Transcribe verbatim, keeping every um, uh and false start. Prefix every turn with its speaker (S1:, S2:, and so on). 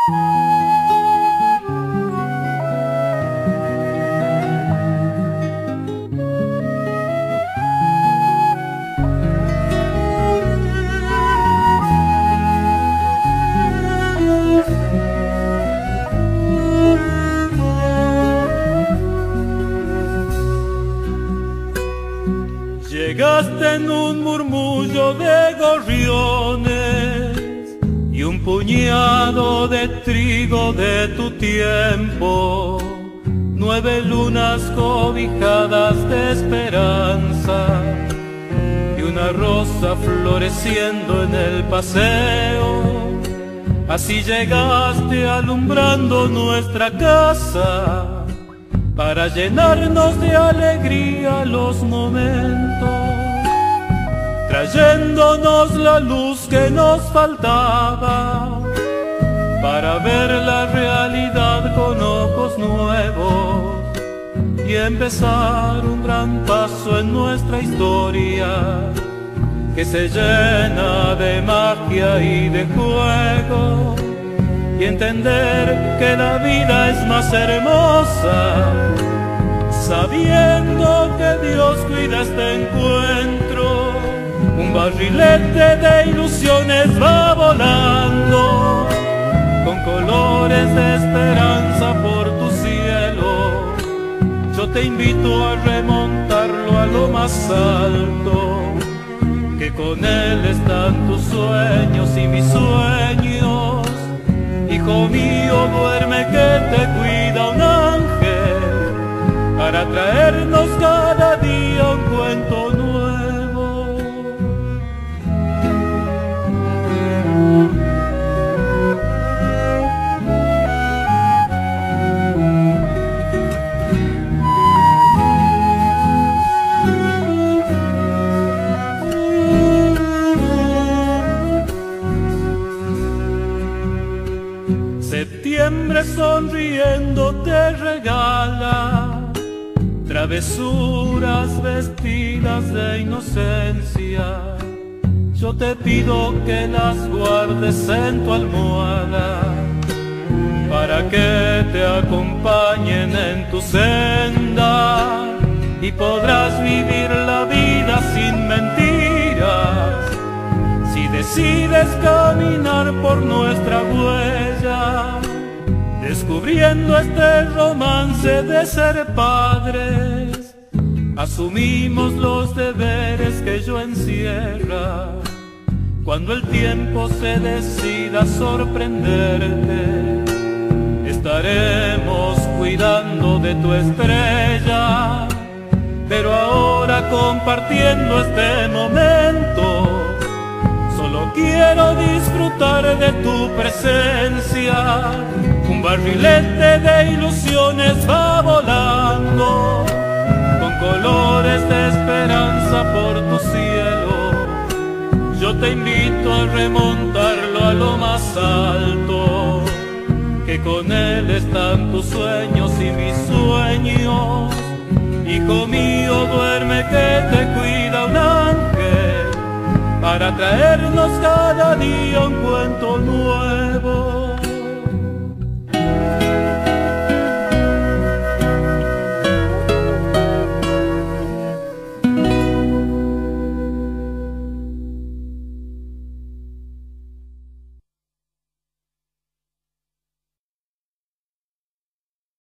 S1: Llegaste en un murmullo de gorriones y un puñado de trigo de tu tiempo, nueve lunas cobijadas de esperanza y una rosa floreciendo en el paseo. Así llegaste alumbrando nuestra casa para llenarnos de alegría los momentos, trayéndonos la luz que nos faltaba para ver la realidad con ojos nuevos y empezar un gran paso en nuestra historia que se llena de magia y de juego, y entender que la vida es más hermosa sabiendo que Dios cuida este encuentro. Un barrilete de ilusiones va volando con colores de esperanza por tu cielo. Yo te invito a remontarlo a lo más alto, que con él están tus sueños y mis sueños. Hijo mío, duerme que te cuida un ángel para traernos cada día un cuento nuevo. Septiembre sonriendo te regala travesuras vestidas de inocencia. Yo te pido que las guardes en tu almohada para que te acompañen en tu senda y podrás vivir la vida sin mentiras si decides caminar por nuestra huella, descubriendo este romance de ser padres. Asumimos los deberes que ello encierra. Cuando el tiempo se decida sorprenderte, estaremos cuidando de tu estrella. Pero ahora, compartiendo este momento, solo quiero disfrutar de tu presencia. Un barrilete de ilusiones va volando con colores de esperanza por tu cielo. Yo te invito a remontarlo a lo más alto, que con él están tus sueños y mis sueños. Hijo mío, duerme que te cuida un ángel para traernos cada día un cuento nuevo.